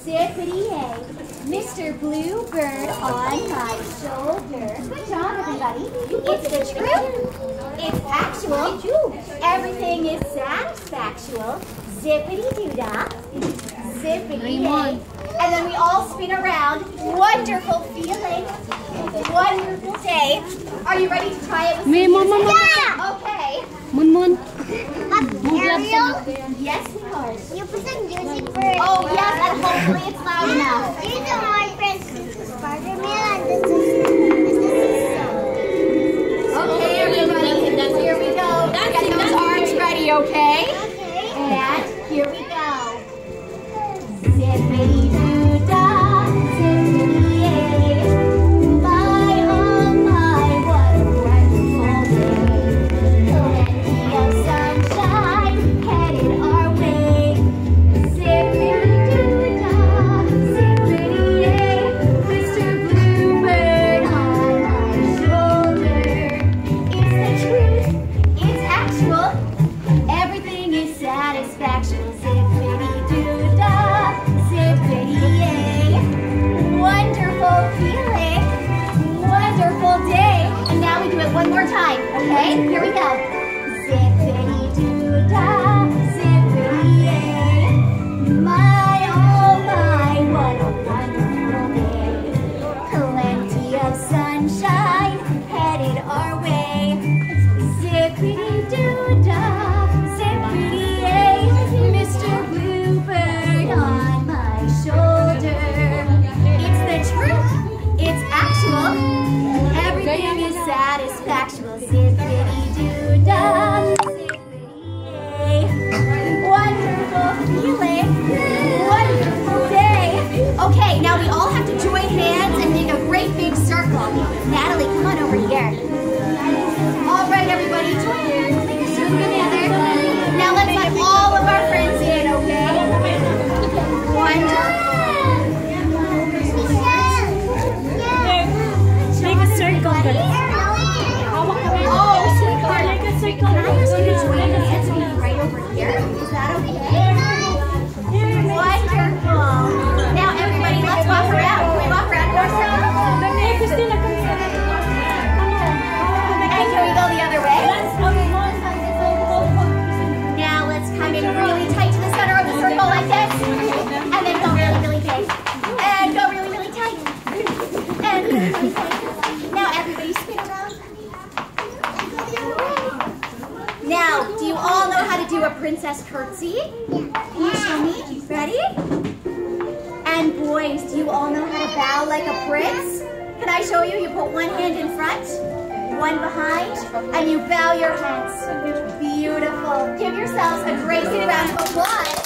Zippity-yay, Mr. Bluebird on my shoulder. Good job, everybody. It's the truth. It's actual. Everything is satisfactual. Zippity-doo-dah. Zippity-yay. And then we all spin around. Wonderful feeling. Wonderful day. Are you ready to try it with me? Yeah! Okay. Moon. Ariel? Yes, we are. You put some music for it. Oh, yes, and hopefully it's loud enough. These are my friends. This is Spider-Man and this is Okay, everybody, here we go. Get those arms ready, okay? Okay. And here we go. Zippity-doo-dah, zippity-yay. My, oh my, what a wonderful day. Plenty of sunshine headed our way. Zippity-doo-dah, zippity-yay. Mr. Bluebird on my shoulder. It's the truth, it's actual. Everything is satisfactual. Zippity-doo-dah, zippity-yay. Wonderful feeling, wonderful day. And now we do it one more time, okay? Here we go. Zippity-doo-dah, zippity-yay. My, oh my, what a wonderful day. Plenty of sunshine headed our way. Zippity-doo-dah, zippity-yay. Mr. Bluebird on my shoulder. It's the truth, it's actual. Everything is satisfactual. Zippity-doo-dah, zippity-yay. Wonderful feeling, wonderful day. Okay, now we all have to join hands and make a great big circle. Natalie, come on over here. All right, everybody, join hands, make a circle together. Now let's let all of our friends in, okay? Wonderful. Make a circle. Oh, sweetheart. Can I ask you to join hands and be right over here? Is that okay? Wonderful. Now, everybody, let's walk around. Can we walk around for a second? And can we go the other way? Now, let's come in really tight to the center of the circle like this. And then go really, really big. And go really, really tight. And really, really tight. Now, everybody spin around. Now, do you all know how to do a princess curtsy? Can you show me? Ready? And boys, do you all know how to bow like a prince? Can I show you? You put one hand in front, one behind, and you bow your heads. Beautiful. Give yourselves a great big round of applause.